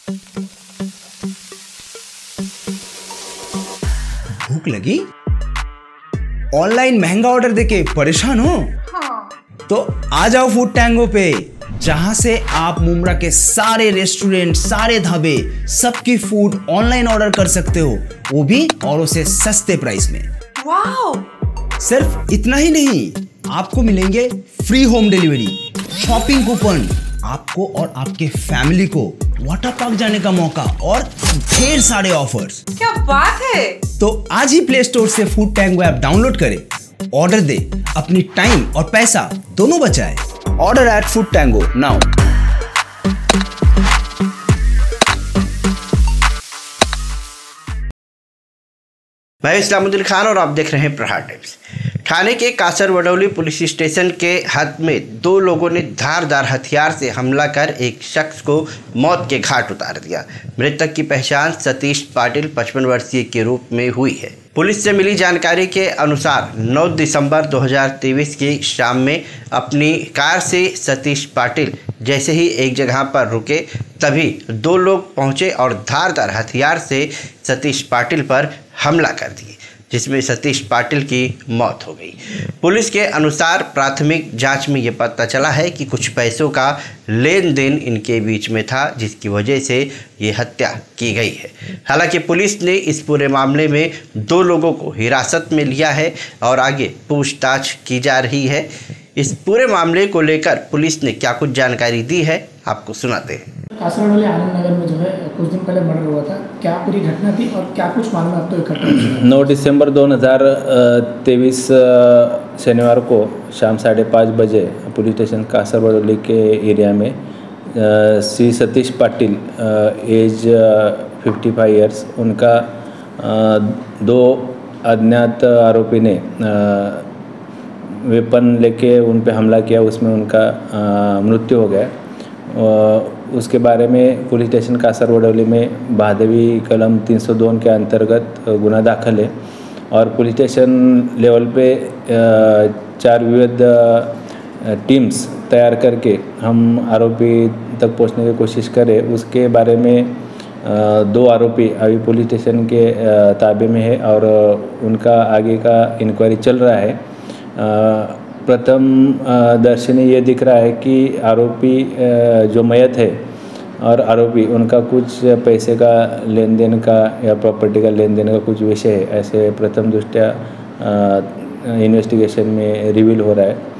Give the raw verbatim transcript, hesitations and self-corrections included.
भूख लगी? ऑनलाइन महंगा ऑर्डर देके परेशान हो? हाँ। तो आ जाओ फूड टैंगो पे, जहां से आप मुंब्रा के सारे रेस्टोरेंट, सारे ढाबे, सबकी फूड ऑनलाइन ऑर्डर कर सकते हो, वो भी औरों से सस्ते प्राइस में। वाओ! सिर्फ इतना ही नहीं, आपको मिलेंगे free home delivery, shopping coupon, आपको और आपके फैमिली को वाटर पार्क जाने का मौका और ढेर सारे ऑफर्स। क्या बात है! तो आज ही प्ले स्टोर से फूड टैंगो ऐप डाउनलोड करें, ऑर्डर दे, अपनी टाइम और पैसा दोनों बचाए। Order at Food Tango now. मैं इस्लामुद्दीन खान और आप देख रहे हैं प्रहार टाइम्स। ठाणे के कासर वडौली पुलिस स्टेशन के हद में दो लोगों ने धारदार हथियार से हमला कर एक शख्स को मौत के घाट उतार दिया। मृतक की पहचान सतीश पाटिल पचपन वर्षीय के रूप में हुई है। पुलिस से मिली जानकारी के अनुसार नौ दिसंबर दो हज़ार तेईस की शाम में अपनी कार से सतीश पाटिल जैसे ही एक जगह पर रुके, तभी दो लोग पहुंचे और धारदार हथियार से सतीश पाटिल पर हमला कर दिए, जिसमें सतीश पाटिल की मौत हो गई। पुलिस के अनुसार प्राथमिक जांच में ये पता चला है कि कुछ पैसों का लेन देन इनके बीच में था, जिसकी वजह से ये हत्या की गई है। हालांकि पुलिस ने इस पूरे मामले में दो लोगों को हिरासत में लिया है और आगे पूछताछ की जा रही है। इस पूरे मामले को लेकर पुलिस ने क्या कुछ जानकारी दी है, आपको सुनाते हैं। कासर वडौली आनंद नगर में जो है कुछ दिन पहले मर्डर हुआ था, क्या पूरी घटना थी और क्या कुछ मालूम अब तो इकट्ठा हुआ? नौ दिसंबर दो हज़ार तेईस शनिवार को शाम साढ़े पाँच बजे पुलिस स्टेशन कासर वडौली के एरिया में Shri Satish Patil age fifty five years, उनका दो अज्ञात आरोपी ने वेपन लेके उन पे हमला किया, उसमें उनका मृत्यु हो गया। उसके बारे में पुलिस स्टेशन कासर वडौली में भादवी कलम तीन सौ दो के अंतर्गत गुना दाखिल है और पुलिस स्टेशन लेवल पे चार विविध टीम्स तैयार करके हम आरोपी तक पहुंचने की कोशिश करें। उसके बारे में दो आरोपी अभी पुलिस स्टेशन के ताबे में है और उनका आगे का इंक्वायरी चल रहा है। प्रथम दर्शनी ये दिख रहा है कि आरोपी जो मयत है और आरोपी उनका कुछ पैसे का लेन देन का या प्रॉपर्टी का लेन देन का कुछ विषय है, ऐसे प्रथम दृष्टया इन्वेस्टिगेशन में रिवील हो रहा है।